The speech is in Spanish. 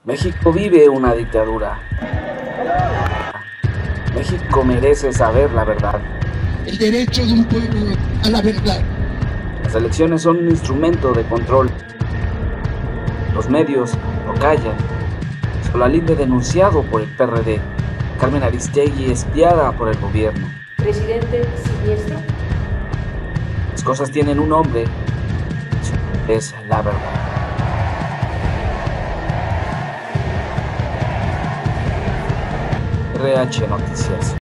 México vive una dictadura. México merece saber la verdad. El derecho de un pueblo a la verdad. Las elecciones son un instrumento de control. Los medios lo callan. Solalinde denunciado por el PRD. Carmen Aristegui espiada por el gobierno. Presidente siniestro. Las cosas tienen un nombre. Es la verdad. RH Noticias.